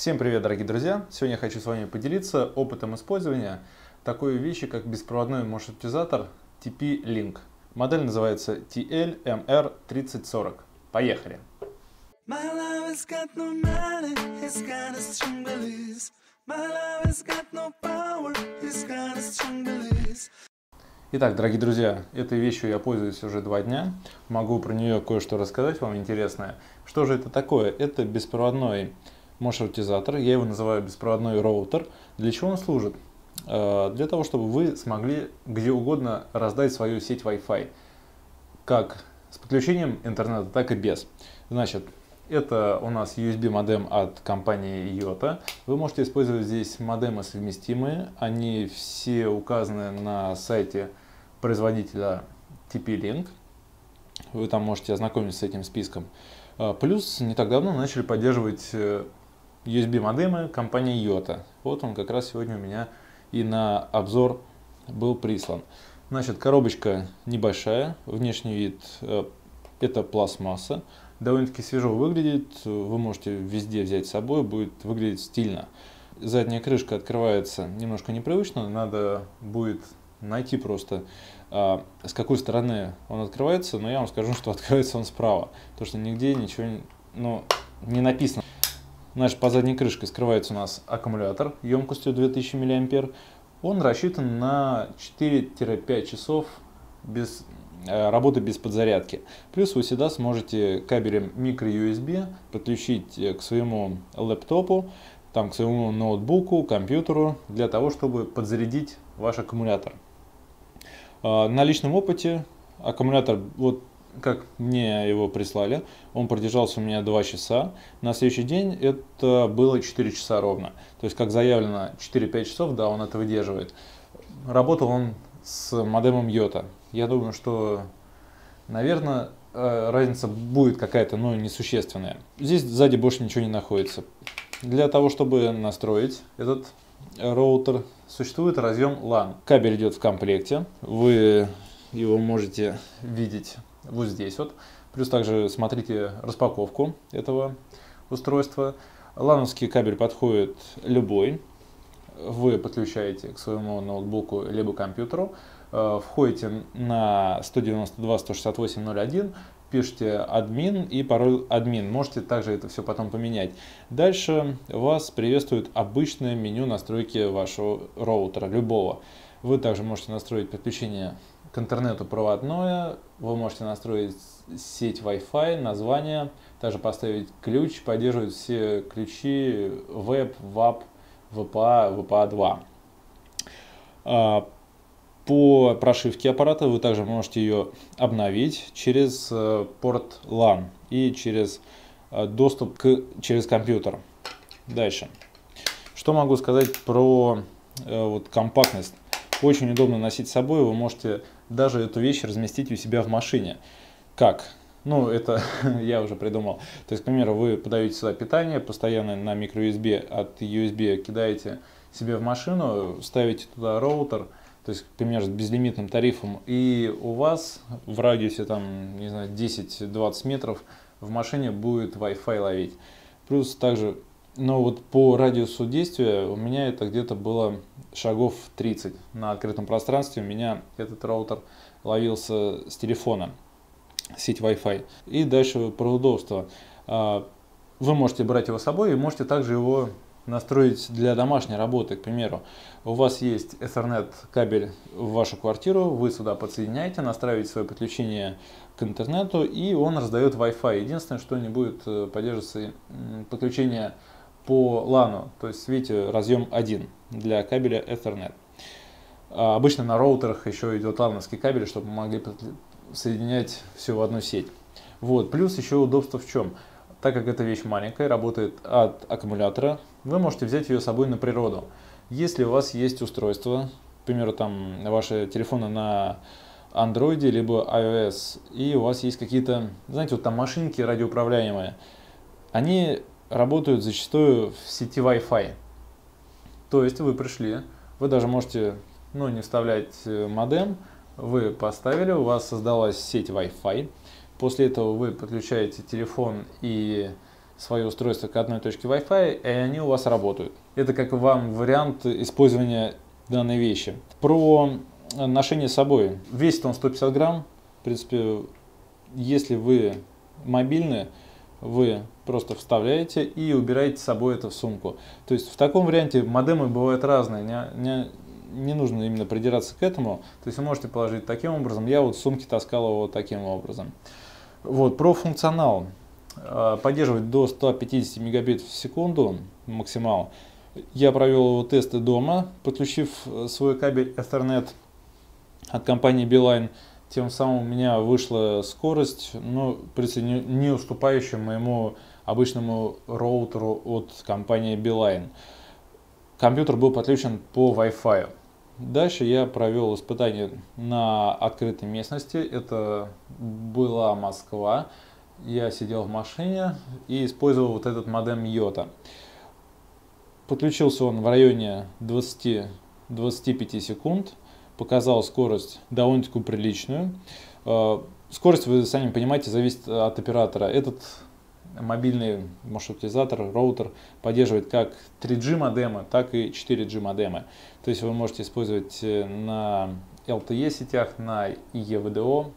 Всем привет, дорогие друзья! Сегодня я хочу с вами поделиться опытом использования такой вещи, как беспроводной маршрутизатор TP-Link. Модель называется TL-MR3040. Поехали! Итак, дорогие друзья, этой вещью я пользуюсь уже 2 дня. Могу про нее кое-что рассказать вам интересное. Что же это такое? Это беспроводной маршрутизатор, я его называю беспроводной роутер. Для чего он служит? Для того, чтобы вы смогли где угодно раздать свою сеть Wi-Fi, как с подключением интернета, так и без. Значит, это у нас USB модем от компании Yota. Вы можете использовать здесь модемы совместимые, они все указаны на сайте производителя TP-Link. Вы там можете ознакомиться с этим списком. Плюс не так давно начали поддерживать USB модемы компании Yota. Вот он как раз сегодня у меня и на обзор был прислан. Значит, коробочка небольшая, внешний вид это пластмасса, довольно-таки свежо выглядит, вы можете везде взять с собой, будет выглядеть стильно. Задняя крышка открывается немножко непривычно, надо будет найти просто с какой стороны он открывается, но я вам скажу, что открывается он справа, потому что нигде ничего не написано. Значит, по задней крышке скрывается у нас аккумулятор емкостью 2000 мА. Он рассчитан на 4-5 часов работы без подзарядки. Плюс вы всегда сможете кабелем micro-USB подключить к своему лэптопу, к своему ноутбуку, компьютеру, для того, чтобы подзарядить ваш аккумулятор. На личном опыте аккумулятор, вот как мне его прислали, он продержался у меня 2 часа. На следующий день это было 4 часа ровно. То есть, как заявлено, 4-5 часов, да, он это выдерживает. Работал он с модемом Yota. Я думаю, что, наверное, разница будет какая-то, но несущественная. Здесь сзади больше ничего не находится. Для того, чтобы настроить этот роутер, существует разъем LAN. Кабель идет в комплекте. Вы его можете видеть вот здесь вот. Плюс также смотрите распаковку этого устройства. Лановский кабель подходит любой. Вы подключаете к своему ноутбуку либо компьютеру. Входите на 192.168.0.1, пишите админ и пароль админ. Можете также это все потом поменять. Дальше вас приветствует обычное меню настройки вашего роутера, любого. Вы также можете настроить подключение к интернету проводное, вы можете настроить сеть Wi-Fi, название, также поставить ключ, поддерживает все ключи Web, WAP, WPA, WPA2. По прошивке аппарата вы также можете ее обновить через порт LAN и через доступ через компьютер. Дальше. Что могу сказать про компактность? Очень удобно носить с собой, вы можете даже эту вещь разместить у себя в машине. Как? Ну, это я уже придумал. То есть, к примеру, вы подаете сюда питание, постоянно на micro-USB от USB кидаете себе в машину, ставите туда роутер, то есть, к примеру, с безлимитным тарифом, и у вас в радиусе там, не знаю, 10-20 метров в машине будет Wi-Fi ловить. Плюс также, но вот по радиусу действия у меня это где-то было шагов 30 на открытом пространстве. У меня этот роутер ловился с телефона, сеть Wi-Fi. И дальше про удобство. Вы можете брать его с собой и можете также его настроить для домашней работы. К примеру, у вас есть Ethernet кабель в вашу квартиру, вы сюда подсоединяете, настраиваете свое подключение к интернету, и он раздает Wi-Fi. Единственное, что не будет поддерживаться подключение по LAN, то есть, видите, разъем 1 для кабеля Ethernet. Обычно на роутерах еще идет лановский кабель, чтобы мы могли соединять все в одну сеть. Вот. Плюс еще удобство в чем? Так как эта вещь маленькая, работает от аккумулятора, вы можете взять ее с собой на природу. Если у вас есть устройство, к примеру, там ваши телефоны на Android либо iOS, и у вас есть какие-то, знаете, вот там машинки радиоуправляемые, они работают зачастую в сети Wi-Fi. То есть вы пришли, вы даже можете не вставлять модем, вы поставили, у вас создалась сеть Wi-Fi. После этого вы подключаете телефон и свое устройство к одной точке Wi-Fi, и они у вас работают. Это как вам вариант использования данной вещи. Про ношение с собой. Весит он 150 грамм. В принципе, если вы мобильны, вы просто вставляете и убираете с собой это в сумку. То есть в таком варианте модемы бывают разные. Не нужно именно придираться к этому. То есть вы можете положить таким образом. Я вот в сумке таскал его таким образом. Вот, про функционал. Поддерживать до 150 мегабит в секунду максимал. Я провел его тесты дома, подключив свой кабель Ethernet от компании Beeline. Тем самым у меня вышла скорость, но в принципе не уступающая моему обычному роутеру от компании Beeline. Компьютер был подключен по Wi-Fi. Дальше я провел испытание на открытой местности. Это была Москва. Я сидел в машине и использовал вот этот модем Yota. Подключился он в районе 20-25 секунд. Показал скорость довольно-таки приличную. Скорость, вы сами понимаете, зависит от оператора. Этот мобильный маршрутизатор, роутер поддерживает как 3G модемы, так и 4G модемы. То есть вы можете использовать на LTE сетях, на EVDO,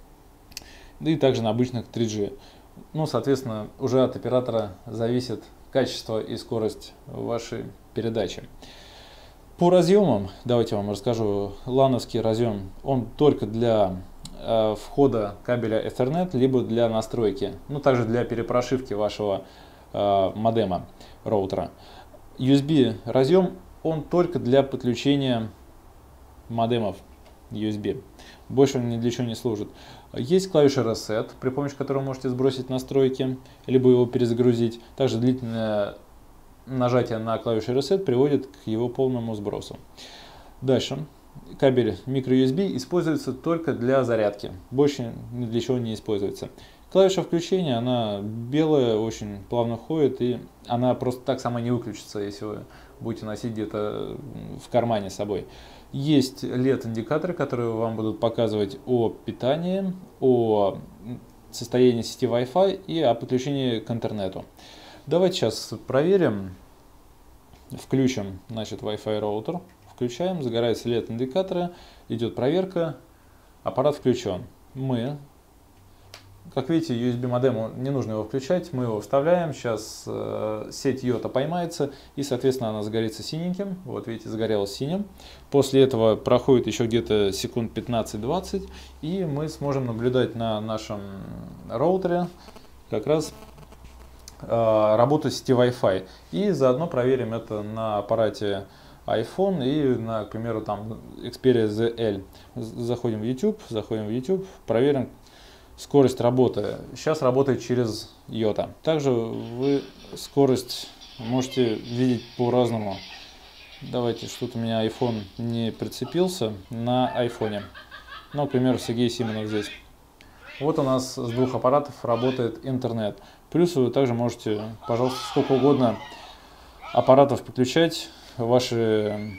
и также на обычных 3G. Ну, соответственно, уже от оператора зависит качество и скорость вашей передачи. По разъемам, давайте я вам расскажу. Лановский разъем, он только для входа кабеля Ethernet, либо для настройки, ну также для перепрошивки вашего модема роутера. USB разъем, он только для подключения модемов USB. Больше он ни для чего не служит. Есть клавиша Reset, при помощи которой вы можете сбросить настройки, либо его перезагрузить. Также длительное нажатие на клавишу Reset приводит к его полному сбросу. Дальше. Кабель microUSB используется только для зарядки. Больше ни для чего не используется. Клавиша включения, она белая, очень плавно ходит, и она просто так сама не выключится, если вы будете носить где-то в кармане с собой. Есть LED-индикаторы, которые вам будут показывать о питании, о состоянии сети Wi-Fi и о подключении к интернету. Давайте сейчас проверим. Включим, значит, Wi-Fi роутер. Включаем, загораются LED-индикаторы, идет проверка, аппарат включен. Как видите, USB модему не нужно его включать, мы его вставляем, сейчас сеть Yota поймается и, соответственно, она загорится синеньким. Вот видите, загорелась синим. После этого проходит еще где-то секунд 15-20, и мы сможем наблюдать на нашем роутере как раз работу сети Wi-Fi. И заодно проверим это на аппарате iPhone и, к примеру, там Xperia ZL. Заходим в YouTube, проверим скорость работы. Сейчас работает через Yota. Также вы скорость можете видеть по-разному. Давайте, что-то у меня iPhone не прицепился на iPhone. Ну, к примеру, Сергей Симонов здесь. Вот у нас с двух аппаратов работает интернет. Плюс вы также можете, пожалуйста, сколько угодно аппаратов подключать. Ваши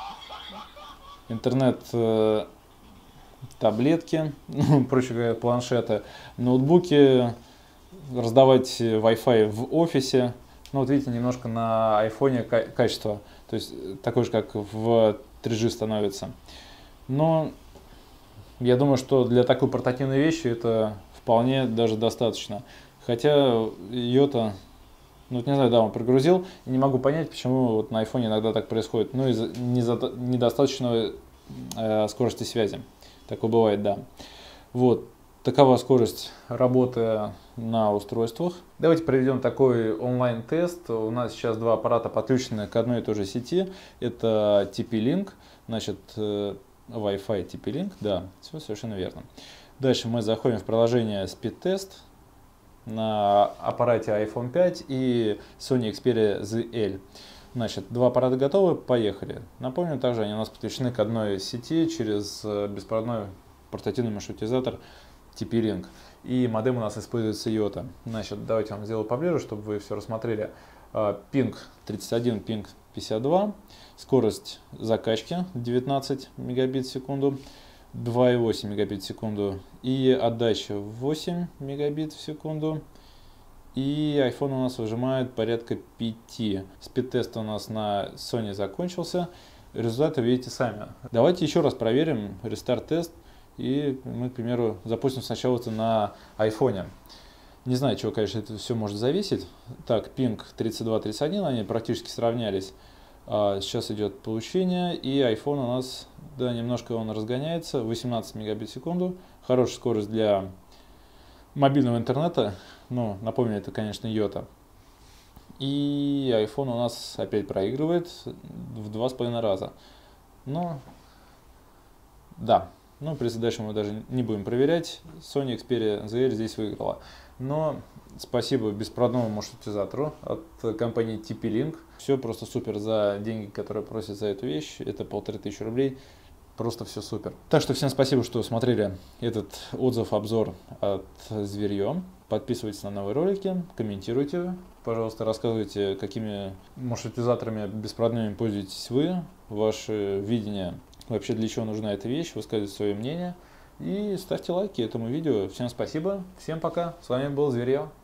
интернет-таблетки, проще говоря, планшеты, ноутбуки, раздавать Wi-Fi в офисе. Ну вот видите, немножко на айфоне качество, то есть такое же, как в 3G становится. Но я думаю, что для такой портативной вещи это вполне даже достаточно. Хотя Yota, ну, не знаю, да, он прогрузил, и не могу понять, почему вот на iPhone иногда так происходит. Ну, из-за недостаточной скорости связи. Такое бывает, да. Вот, такова скорость работы на устройствах. Давайте проведем такой онлайн-тест. У нас сейчас два аппарата подключены к одной и той же сети. Это TP-Link, значит, Wi-Fi TP-Link, да, все совершенно верно. Дальше мы заходим в приложение Speed-Test. На аппарате iPhone 5 и Sony Xperia ZL. Значит, два аппарата готовы, поехали. Напомню, также они у нас подключены к одной сети через беспроводной портативный маршрутизатор TP-Link. И модем у нас используется Yota. Значит, давайте я вам сделаю поближе, чтобы вы все рассмотрели. Пинг 31, пинг 52. Скорость закачки 19 мегабит в секунду. 2,8 мегабит в секунду и отдача 8 мегабит в секунду И iPhone у нас выжимает порядка 5. Спид-тест у нас на Sony закончился. Результаты видите сами. Давайте еще раз проверим рестарт-тест. И мы, к примеру, запустим сначала это на iPhone. Не знаю, чего, конечно, это все может зависеть. Так, пинг 32-31, они практически сравнялись. Сейчас идет получение, и iPhone у нас, да, немножко он разгоняется, 18 мегабит в секунду. Хорошая скорость для мобильного интернета. Ну, напомню, это, конечно, Йота. И iPhone у нас опять проигрывает в 2,5 раза. Но, да, ну, при задаче мы даже не будем проверять. Sony Xperia ZL здесь выиграла. Но спасибо беспроводному маршрутизатору от компании TP-Link. Все просто супер за деньги, которые просят за эту вещь. Это 1500 рублей. Просто все супер. Так что всем спасибо, что смотрели этот отзыв-обзор от Зверье. Подписывайтесь на новые ролики, комментируйте. Пожалуйста, рассказывайте, какими маршрутизаторами беспроводными пользуетесь вы, ваше видение, вообще для чего нужна эта вещь, высказывайте свое мнение. И ставьте лайки этому видео. Всем спасибо, всем пока. С вами был Зверье.